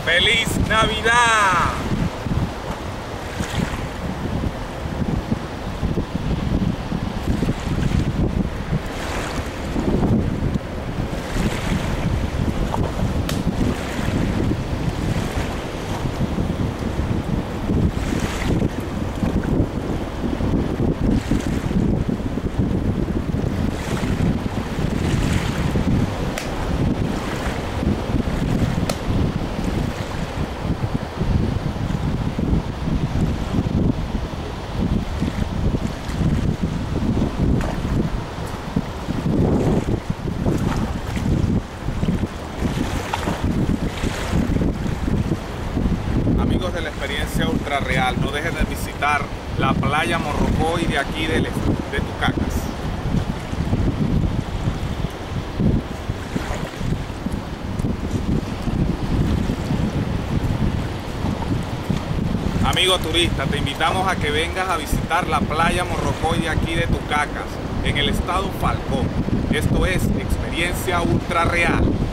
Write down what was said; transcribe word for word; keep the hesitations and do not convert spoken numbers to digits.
¡Feliz Navidad! Amigos de la experiencia ultra real, no dejes de visitar la playa Morrocoy de aquí de, de Tucacas. Amigo turista, te invitamos a que vengas a visitar la playa Morrocoy de aquí de Tucacas, en el estado Falcón. Esto es experiencia ultra real.